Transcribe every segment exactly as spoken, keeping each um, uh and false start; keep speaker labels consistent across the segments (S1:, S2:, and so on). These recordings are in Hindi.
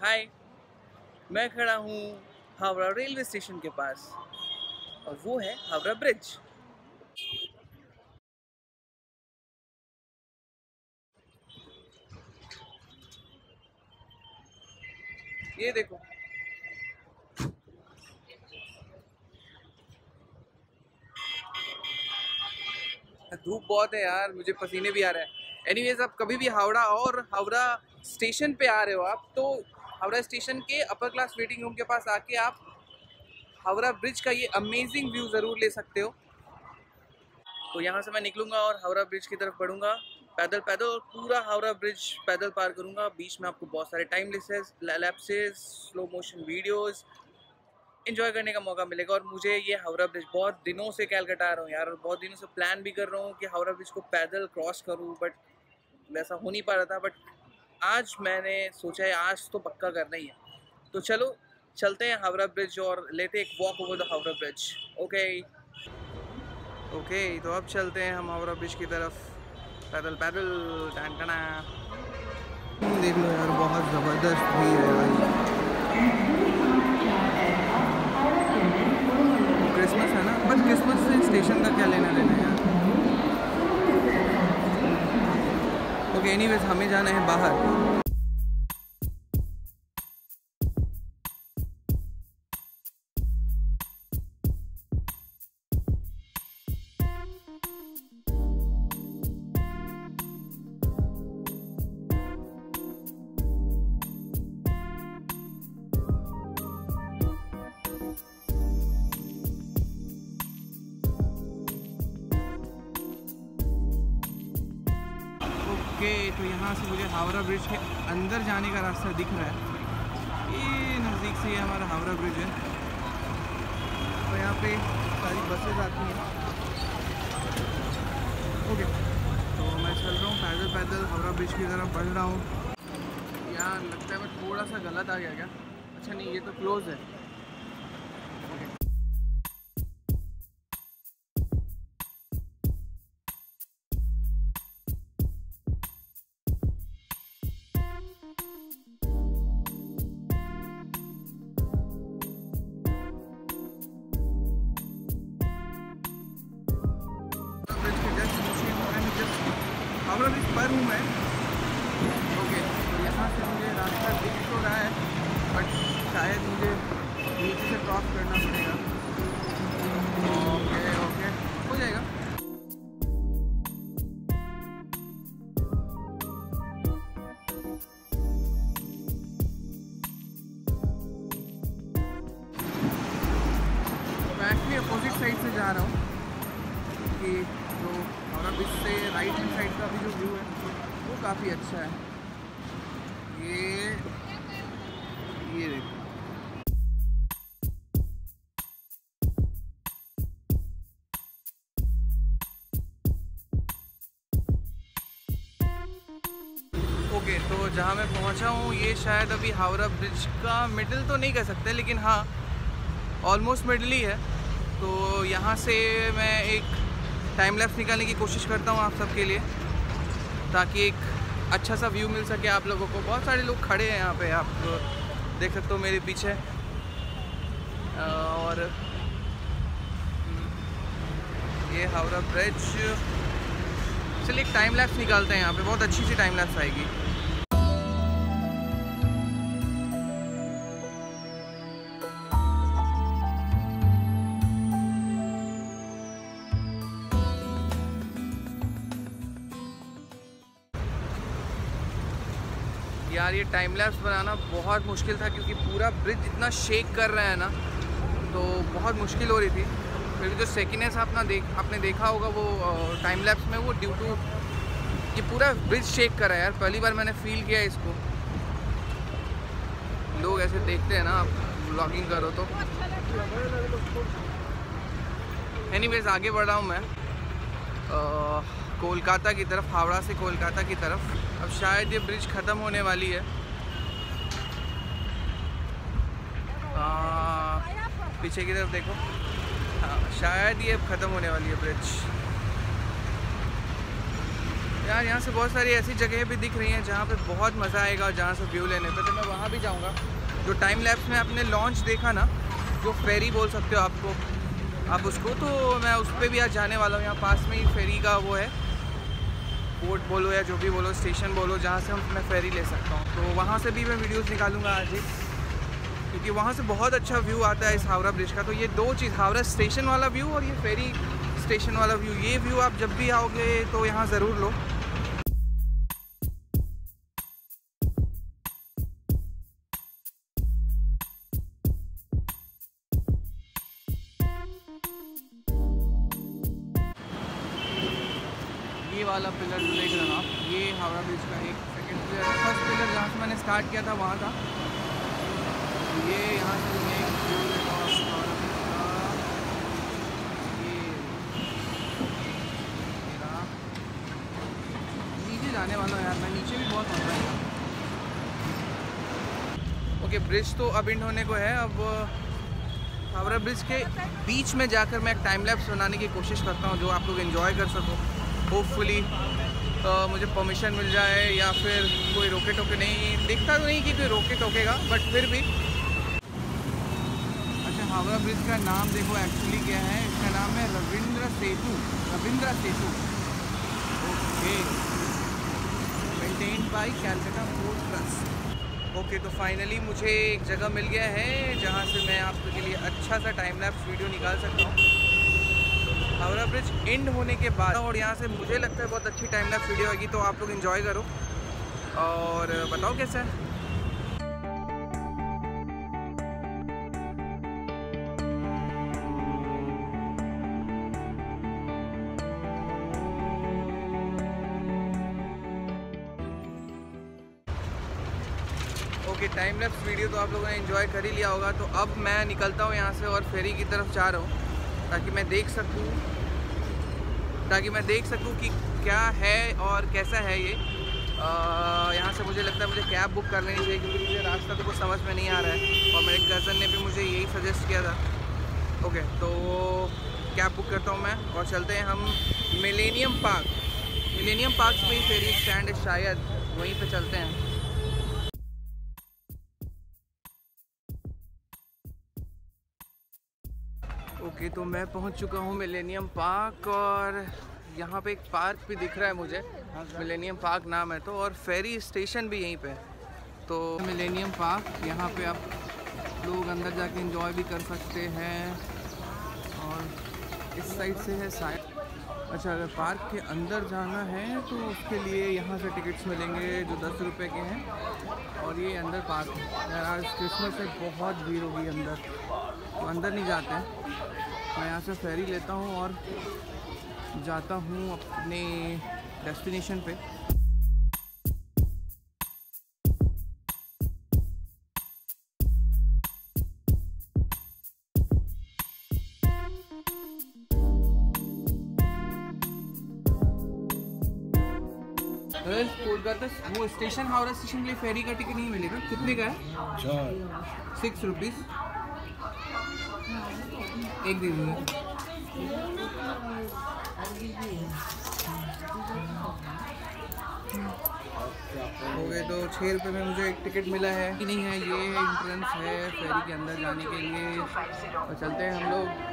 S1: हाय, मैं खड़ा हूँ हावड़ा रेलवे स्टेशन के पास और वो है हावड़ा ब्रिज। ये देखो, धूप बहुत है यार, मुझे पसीने भी आ रहे हैं। एनीवेज, आप कभी भी हावड़ा और हावड़ा स्टेशन पे आ रहे हो आप तो हावड़ा स्टेशन के अपर क्लास वेटिंग रूम के पास आके आप हावड़ा ब्रिज का ये अमेजिंग व्यू ज़रूर ले सकते हो। तो यहाँ से मैं निकलूँगा और हावड़ा ब्रिज की तरफ बढ़ूँगा पैदल पैदल और पूरा हावड़ा ब्रिज पैदल पार करूँगा। बीच में आपको बहुत सारे time lapses lapses slow motion videos enjoy करने का मौका मिलेगा। और मुझे ये हावड़ा ब्रिज बहुत दिनों से कैलकाटा आ रहा हूँ यार, और बहुत दिनों से प्लान भी कर रहा हूँ कि हावड़ा ब्रिज को पैदल क्रॉस करूँ, बट वैसा हो नहीं पा रहा था। बट आज मैंने सोचा है आज तो पक्का करना ही है। तो चलो चलते हैं हावड़ा ब्रिज और लेते हैं एक walk over the Howrah bridge. Okay okay तो अब चलते हैं हम हावड़ा ब्रिज की तरफ पैदल पैदल। टन टना देख लो यार, बहुत ज़बरदस्त भीड़ है भाई। क्रिसमस है ना, बट क्रिसमस से स्टेशन का क्या लेना देना है यार। ओके एनीवेज, हमें जाना है बाहर। ओके तो यहाँ से मुझे हावड़ा ब्रिज के अंदर जाने का रास्ता दिख रहा है। ये नज़दीक से ये हमारा हावड़ा ब्रिज है और यहाँ पे सारी बसेस आती हैं। ओके तो मैं चल रहा हूँ पैदल पैदल हावड़ा ब्रिज की तरफ बढ़ रहा हूँ। यार लगता है मैं थोड़ा सा गलत आ गया क्या? अच्छा नहीं, ये तो क्लोज है। हावड़ा ब्रिज पर हूँ मैं। ओके तो यहाँ से मुझे रास्ता दिख तो रहा है, बट शायद मुझे नीचे से क्रॉस करना पड़ेगा। ओके ओके हो जाएगा। मैं एक्चुअली अपोजिट साइड से जा रहा हूँ कि जो हावड़ा ब्रिज से राइट हैंड साइड का भी जो व्यू है वो काफ़ी अच्छा है। ये ये देखो, ओके तो जहाँ मैं पहुँचा हूँ ये शायद अभी हावड़ा ब्रिज का मिडिल तो नहीं कह सकते, लेकिन हाँ ऑलमोस्ट मिडिल ही है। तो यहाँ से मैं एक टाइम लैप्स निकालने की कोशिश करता हूँ आप सबके लिए, ताकि एक अच्छा सा व्यू मिल सके आप लोगों को। बहुत सारे लोग खड़े हैं यहाँ पे, आप देख सकते हो मेरे पीछे। और ये हावड़ा ब्रिज, चलिए एक टाइम लैप्स निकालते हैं यहाँ पे, बहुत अच्छी सी टाइम लैप्स आएगी। यार ये टाइम लैप्स बनाना बहुत मुश्किल था, क्योंकि पूरा ब्रिज इतना शेक कर रहा है ना, तो बहुत मुश्किल हो रही थी। फिर भी जो सेकिनेस आपने देख आपने देखा होगा वो टाइम लैप्स में, वो ड्यू टू ये पूरा ब्रिज शेक कर रहा है यार। पहली बार मैंने फील किया इसको। लोग ऐसे देखते हैं ना, आप व्लॉगिंग करो तो। एनीवेज आगे बढ़ रहा हूँ मैं कोलकाता की तरफ, हावड़ा से कोलकाता की तरफ। अब शायद ये ब्रिज ख़त्म होने वाली है। आ, पीछे की तरफ देखो, हाँ शायद ये ख़त्म होने वाली है ब्रिज। यार यहाँ से बहुत सारी ऐसी जगह भी दिख रही हैं जहाँ पे बहुत मज़ा आएगा, जहाँ से व्यू लेने पे, तो मैं वहाँ भी जाऊँगा। जो टाइम लैप्स में आपने लॉन्च देखा ना, जो फेरी बोल सकते हो आपको आप उसको, तो मैं उस पर भी आज जाने वाला हूँ। यहाँ पास में ही फेरी का वो है, बोट बोलो या जो भी बोलो, स्टेशन बोलो, जहाँ से हम मैं फेरी ले सकता हूँ। तो वहाँ से भी मैं वीडियोस निकालूंगा आज ही, क्योंकि वहाँ से बहुत अच्छा व्यू आता है इस हावड़ा ब्रिज का। तो ये दो चीज़, हावड़ा स्टेशन वाला व्यू और ये फेरी स्टेशन वाला व्यू, ये व्यू आप जब भी आओगे तो यहाँ ज़रूर लो। ये वाला पिलर जो देख रहे हो आप, ये हावड़ा ब्रिज का एक सेकंड पिलर, फर्स्ट पिलर जहाँ से मैंने स्टार्ट किया था वहाँ था। ये यहाँ से मैं एक व्यू लेता हूँ हावड़ा ब्रिज का। ये नीचे जाने वाला है यार मैं, नीचे भी बहुत मजा आएगा। ओके, ब्रिज तो अब एंड होने को है। अब हावड़ा ब्रिज के बीच में जाकर मैं एक टाइम लैप्स बनाने की कोशिश करता हूँ, जो आप लोग एंजॉय कर सको। होपफुली uh, मुझे परमिशन मिल जाए, या फिर कोई रोके टोके नहीं, दिखता तो नहीं कि कोई रोके टोकेगा, बट फिर भी। अच्छा, हावड़ा ब्रिज का नाम देखो एक्चुअली क्या है, इसका नाम है Rabindra Setu, Rabindra Setu. Okay, maintained by Calcutta port trust. Okay, तो फाइनली मुझे एक जगह मिल गया है जहाँ से मैं आपके लिए अच्छा सा टाइम लैप्स वीडियो निकाल सकता हूँ हावड़ा ब्रिज एंड होने के बाद। और यहाँ से मुझे लगता है बहुत अच्छी टाइम लैप्स वीडियो आएगी, तो आप लोग एंजॉय करो और बताओ कैसा है। ओके, टाइम लैप्स वीडियो तो आप लोगों ने एंजॉय कर ही लिया होगा। तो अब मैं निकलता हूँ यहाँ से और फेरी की तरफ जा रहा हूँ, ताकि मैं देख सकूँ ताकि मैं देख सकूँ कि क्या है और कैसा है ये। यहाँ से मुझे लगता है मुझे कैब बुक कर लेनी चाहिए, क्योंकि मुझे रास्ता तो कुछ समझ में नहीं आ रहा है, और मेरे कज़न ने भी मुझे यही सजेस्ट किया था। ओके, तो कैब बुक करता हूँ मैं और चलते हैं हम मिलेनियम पार्क। मिलेनियम पार्क पे ही फेरी स्टैंड है शायद, वहीं पे चलते हैं। ओके, तो मैं पहुंच चुका हूं मिलेनियम पार्क, और यहाँ पे एक पार्क भी दिख रहा है मुझे, मिलेनियम पार्क नाम है तो, और फेरी स्टेशन भी यहीं पे। तो मिलेनियम पार्क, यहाँ पे आप लोग अंदर जाके एंजॉय भी कर सकते हैं, और इस साइड से है शायद। अच्छा, अगर पार्क के अंदर जाना है तो उसके लिए यहाँ से टिकट्स मिलेंगे जो दस रुपये के हैं, और ये अंदर पार्क है। आज क्रिसमस है, बहुत भीड़ होगी अंदर, तो अंदर नहीं जाते हैं। मैं यहाँ से फेरी लेता हूँ और जाता हूँ अपने डेस्टिनेशन पे। कोलकाता वो स्टेशन, हावड़ा स्टेशन के लिए फेरी का टिकट नहीं मिलेगा। कितने का है? सिक्स रुपीज़ एक दे दीजिए। हो गए, तो छः रुपये में मुझे एक टिकट मिला है कि नहीं है। ये एंट्रेंस है फेरी के अंदर जाने के लिए, और चलते हैं हम लोग।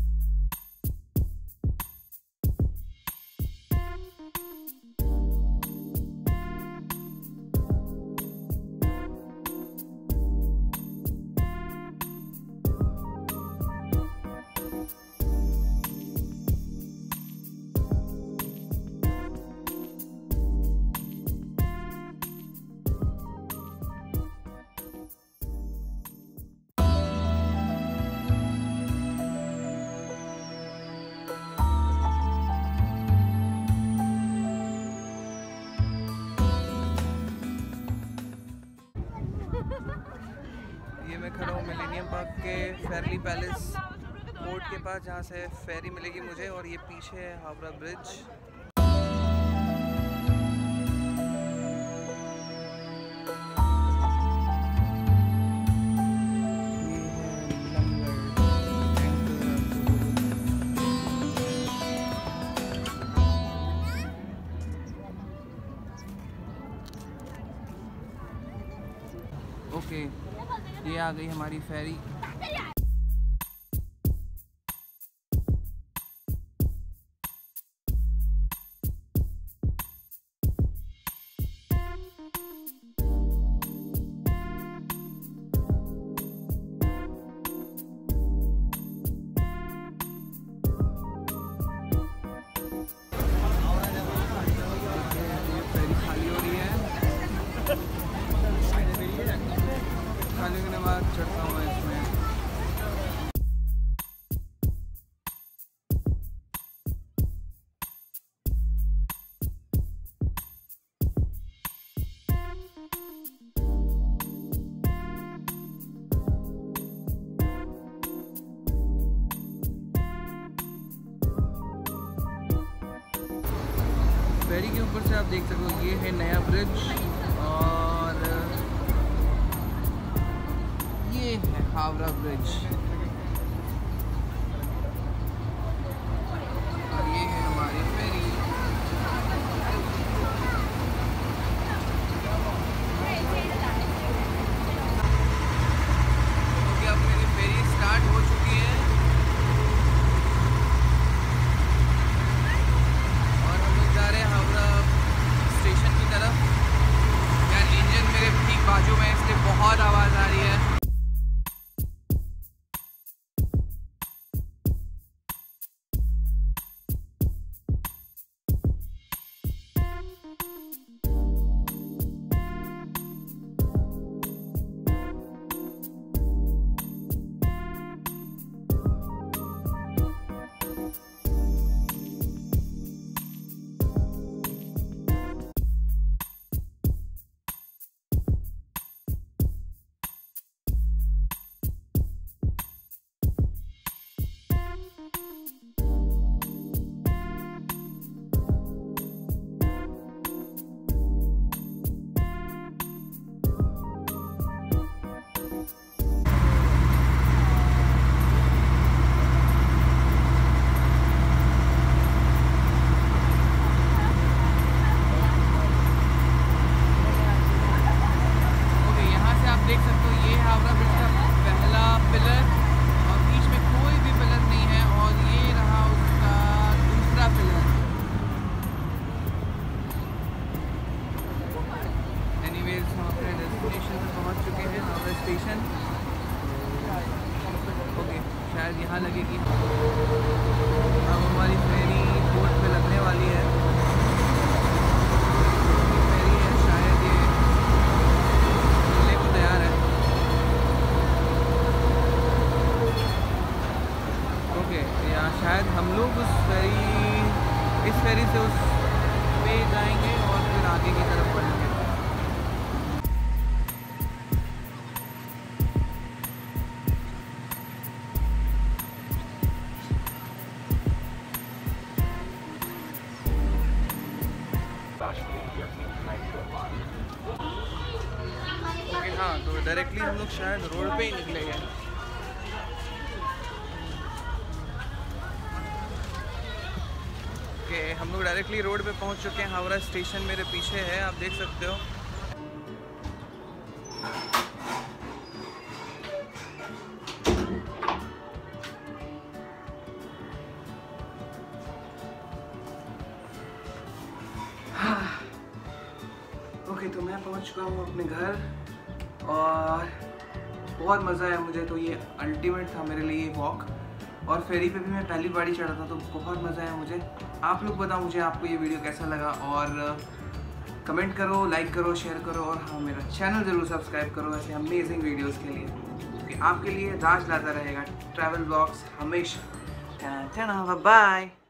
S1: ये मैं खड़ा हूँ मिलेनियम पार्क के फेरली पैलेस बोर्ड के पास, जहाँ से फेरी मिलेगी मुझे, और ये पीछे है हावड़ा ब्रिज। ओके, ये आ गई हमारी फेरी। खाने के बाद चढ़ता हूँ इसमें। फेरी के ऊपर से आप देख सको ये है नया ब्रिज और ये है हावड़ा ब्रिज और ये है हमारी फेरी। क्योंकि अब मेरी फेरी स्टार्ट हो चुकी है और हम लोग जा रहे हैं हावड़ा स्टेशन की तरफ। यार इंजन मेरे ठीक बाजू में, इसलिए बहुत आवाज़ आ रही है। देख सकते हो ये हावड़ा ब्रिज का पहला पिलर और बीच में कोई भी पिलर नहीं है और ये रहा उसका दूसरा पिलर। एनीवेज हम अपने डेस्टिनेशन पर पहुंच चुके हैं, हावड़ा स्टेशन। ओके, शायद यहाँ लगेगी। अब हमारी फेरी बोट पे लगने वाली है। शायद हम लोग उस फेरी इस फेरी से उस पे जाएंगे और फिर आगे की तरफ बढ़ेंगे। ओके हाँ, तो डायरेक्टली हम लोग शायद रोड पे ही निकलेंगे। ओके, हम लोग डायरेक्टली रोड पे पहुंच चुके हैं। हावड़ा स्टेशन मेरे पीछे है, आप देख सकते हो। ओके, तो मैं पहुंच चुका हूँ अपने घर और बहुत मज़ा आया मुझे। तो ये अल्टीमेट था मेरे लिए वॉक, और फेरी पे भी मैं पहली बार ही चढ़ा था तो बहुत मज़ा आया मुझे। आप लोग बताओ मुझे आपको ये वीडियो कैसा लगा, और कमेंट करो, लाइक करो, शेयर करो, और हाँ मेरा चैनल ज़रूर सब्सक्राइब करो ऐसे अमेजिंग वीडियोस के लिए, क्योंकि आपके लिए राज लाता रहेगा ट्रैवल ब्लॉग्स हमेशा। बाय।